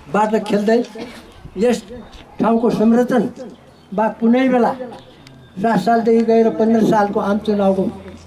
बाट खेल्दै यस ठाउँको संरक्षण बा कुनै बेला 7 सालदेखि गएर 15 सालको आम चुनावको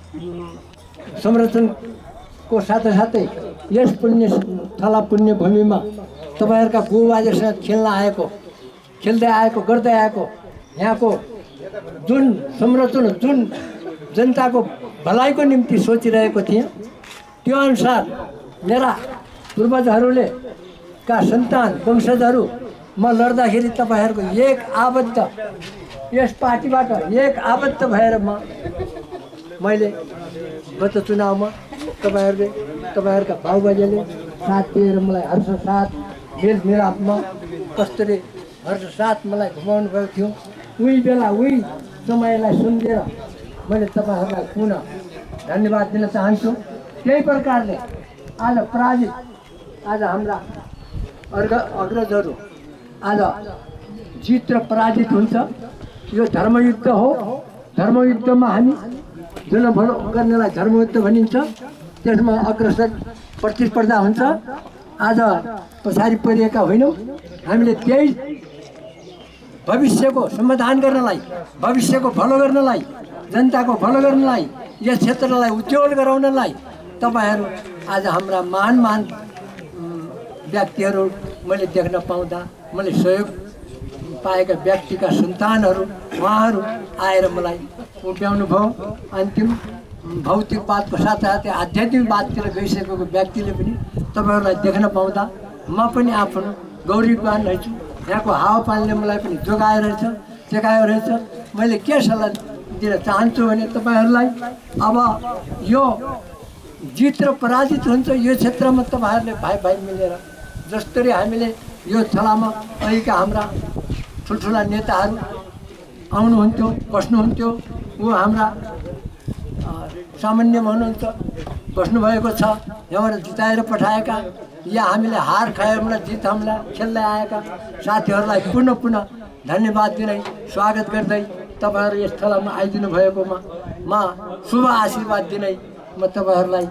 संरक्षणको साथै यस पुण्य थला पुण्य भूमिमा तपाईहरुका बुबाजेसँग खेल्दै आएको गर्दै आएको यहाँको जुन संरक्षण जुन जनताको भलाइको निम्ति सोचिरहेको थिएँ त्यो अनुसार मेरा पूर्वजहरूले का सन्तान वंशजहरू म लड्दाखेरि तपाईहरुको एक आबद्ध यस पार्टीबाट एक आबद्ध भएर मैले गत चुनावमा तपाईहरुका बाबुबाजेले साथ दिएर मलाई हर्ष साथ मेल मिलापमा कस्तरी हर्ष साथ मलाई घुमाउनु भएको थियो। उही बेला उही समयलाई सम्झेर मैले तपाईहरुलाई पुनः धन्यवाद दिन चाहन्छु। त्यही प्रकारले आज पराजित आज हाम्रा अग्रजहरू आज जित र पराजित हुन्छ। यो धर्मयुद्ध हो। धर्मयुद्धमा हामी जुन गर्नेलाई धर्मयुद्ध भनिन्छ त्यसमा अग्रसर प्रतिस्पर्धा हुन्छ। आज पछाडि परिएका होइनौँ। हामीले त्यही भविष्यको समाधान गर्नलाई भविष्यको भलो गर्नलाई जनताको भलो गर्नलाई यस क्षेत्रलाई उज्जवल गराउनलाई तपाईहरु आज हाम्रा महान व्यक्तिहरू मैले देख्न पाउँदा मैले सहयोग पाएका व्यक्तिका सन्तानहरू उहाँहरू आएर मलाई उभ्याउनु भयो। अन्तिम भौतिकवादको साथसाथै आध्यात्मिकवादतिर गइसकेको व्यक्तिले पनि तपाईहरुलाई देख्न पाउँदा म पनि आफ्नो गौरववान रहेछु। यहाँको हावापानीले मलाई पनि जगायो रहेछ। मैले के सल्लाह दिन चाहन्छु भने तपाईहरुलाई अब यो जित र पराजित हुन्छ यो क्षेत्रमा तपाईहरुले भाइ मिलेर जसरी हामीले यो थलामा अहिलेका हाम्रा ठुल्ठुला नेताहरू आउनुहुन्थ्यो बस्नुहुन्थ्यो ऊ हाम्रा सामान्य हुनुहुन्छ बस्नुभएको छ। यहाँबाट जिताएर पठाएका या हामीले हार खाएमलाई जित हामीलाई खेल्दै आएका साथीहरूलाई पुनः धन्यवाद दिँदै स्वागत गर्दै तपाईहरु यस थलामा आइदिनु भएकोमा म शुभ आशीर्वाद दिँदै म तपाईहरुलाई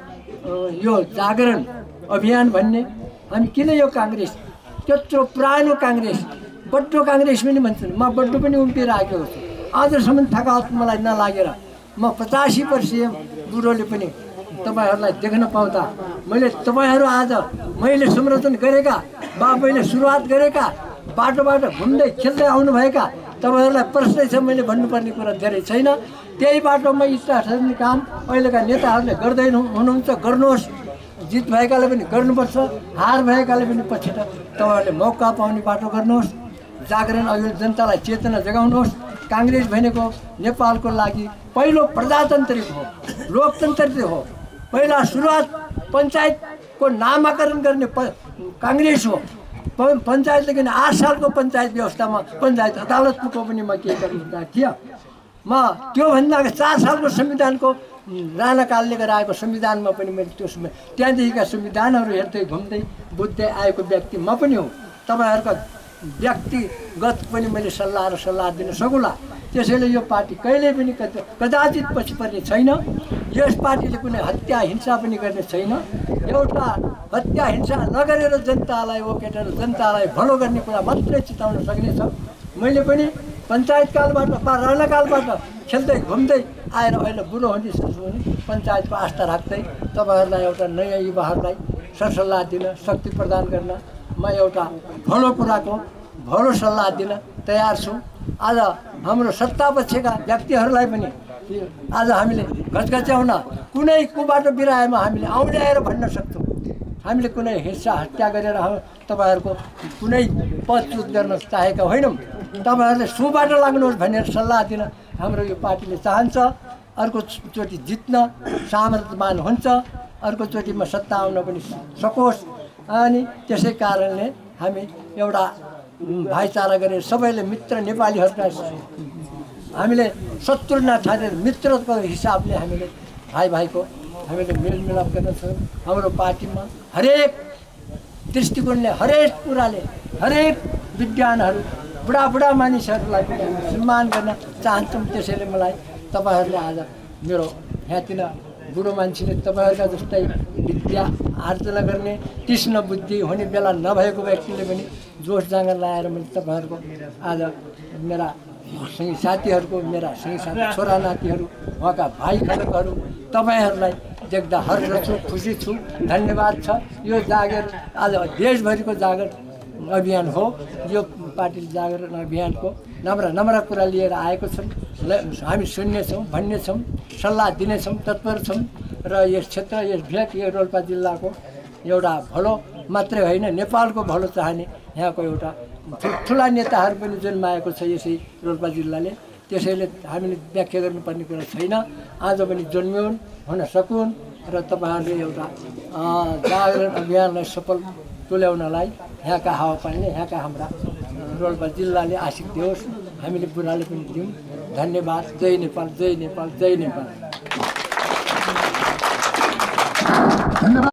यो जागरण अभियान भन्ने हामी किन यो कांग्रेस त्यत्रो पुरानो कांग्रेस बड्डो कांग्रेस पनि भन्छन् म बड्डो पनि उम्पिरहेको छु। आजसम्म थकावट मलाई नलागेर म 85 वर्षीय बुढोले पनि तपाईहरुलाई देख्न पाउँदा मैले तपाईहरु आज मैले संरक्षण गरेका बाबुले सुरुवात गरेका बाटोबाट घुम्दै खेल्दै आउनु भएका तपाईहरुलाई प्रश्न छ मैले भन्नुपर्ने कुरा धेरै छैन। त्यही बाटोमा इच्छा गर्ने काम अहिलेका नेताहरूले गर्दै हुनुहुन्छ गर्नुहोस्। जित भएकाले पनि गर्नुपर्छ हार भएकाले पनि पछि तपाईहरुले मौका पाउने बाटो गर्नुहोस्। जागरण अभियान जनतालाई चेतना जगाउनुहोस्। कांग्रेस भनेको नेपालको लागि पहिलो प्रजातान्त्रिक हो लोकतन्त्र हो। पहिला सुरुवात पञ्चायतको नामाकरण गर्ने कांग्रेस हो। पञ्चायतदेखि 8 सालको पञ्चायत व्यवस्थामा पञ्चायत अदालतको पनि म के गर्नु थिएँ म त्यो भन्दा 4 सालको संविधानको राणाकालले गराएको संविधानमा पनि मैले त्यो त्यहाँदेखिका संविधानहरू हेर्दै घुम्दै बुझ्दै आएको व्यक्ति म पनि हो। तपाईहरुका व्यक्तिगत पनि मैले सल्लाह दिन सकुला। त्यसैले यो पार्टी कहिले पनि कदाचित पछि पर्ने छैन। यस पार्टीले कुनै हत्या हिंसा पनि गर्ने छैन। एउटा हत्या हिंसा नगरेर जनतालाई ओकेटेर जनतालाई भलो गर्ने कुरा मात्रै चिताउन सक्नेछ। मैले पनि पञ्चायत कालबाट राणाकालबाट खेल्दै घुम्दै आएर अहिले बुढो हुने पञ्चायतको आस्था राख्दै तपाईहरुलाई एउटा नयाँ युवाहरूलाई सरसल्लाह दिन शक्ति प्रदान गर्न म एउटा भलो कुराको भलो सल्लाह दिन तयार छु। आज हाम्रो सत्तापक्षका व्यक्तिहरूलाई पनि आज हामीले घचघच्याउन कुनै कुबाटो बिराएमा हामीले आएर भन्न सक्छौँ। हामीले कुनै हिंसा हत्या गरेर तपाईहरुको कुनै पदच्युत गर्न चाहेका होइनौँ। तपाईहरुले सुबाट लाग्नुहोस् भनेर सल्लाह दिन हाम्रो यो पार्टीले चाहन्छ। अर्कोचोटि जित्न सामर्थ्यवान हुन्छ। अर्कोचोटिमा सत्ता आउन पनि सकोस्। अनि त्यसै कारणले हामी एउटा भाइचारा गरेर सबैले मित्र नेपालीहरूलाई हामीले शत्रु नठानेर मित्रको हिसाबले हामीले भाइको हामीले मेलमिलाप गर्न सक्छौँ। हाम्रो पार्टीमा हरेक दृष्टिकोणले हरेक कुराले हरेक विद्वानहरू बुढा मानिसहरूलाई पनि हामी सम्मान गर्न चाहन्छौँ। त्यसैले मलाई तपाईहरुले आज मेरो यहाँतिर बुढो मान्छेले तपाईँहरूका जस्तै विद्या आर्जना गर्ने तीक्ष्ण बुद्धि हुने बेला नभएको व्यक्तिले पनि जोस जाँगर लाएर मैले तपाईँहरूको आज मेरा सँगै साथीहरूको मेरा सँगै साथी छोरा नातिहरू उहाँका भाइ खलकहरू तपाईँहरूलाई देख्दा हर्ष छु, खुसी छु, धन्यवाद छ। यो जागर आज देशभरिको जागर अभियान हो। यो पार्टी जागरण अभियानको नम्रा कुरा लिएर आएको छन्। हामी सुन्नेछौँ, भन्नेछौँ, सल्लाह दिनेछौँ, तत्पर छौँ र यस क्षेत्र यस भेग यो रोल्पा जिल्लाको एउटा भलो मात्रै होइन नेपालको भलो चाहने यहाँको एउटा ठुला नेताहरू पनि जन्माएको छ यसै रोल्पा जिल्लाले। त्यसैले हामीले व्याख्या गर्नुपर्ने कुरा छैन। आज पनि जन्मिउन्, हुन सकुन् र तपाईँहरूले एउटा जागरण अभियानलाई सफल तुल्याउनलाई यहाँका हावापानीले यहाँका हाम्रा रोल्पा जिल्लाले आशिक दियोस्, हामीले बुढाले पनि दिउँ। धन्यवाद। जय नेपाल, जय नेपाल, जय नेपाल।